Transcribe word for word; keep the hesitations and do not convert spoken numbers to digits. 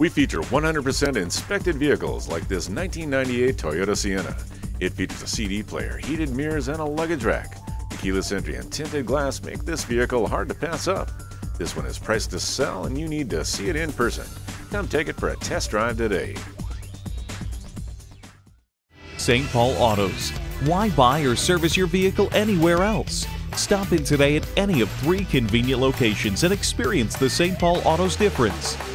We feature one hundred percent inspected vehicles like this nineteen ninety-eight Toyota Sienna. It features a C D player, heated mirrors, and a luggage rack. The keyless entry and tinted glass make this vehicle hard to pass up. This one is priced to sell and you need to see it in person. Come take it for a test drive today. Saint Paul Autos. Why buy or service your vehicle anywhere else? Stop in today at any of three convenient locations and experience the Saint Paul Autos difference.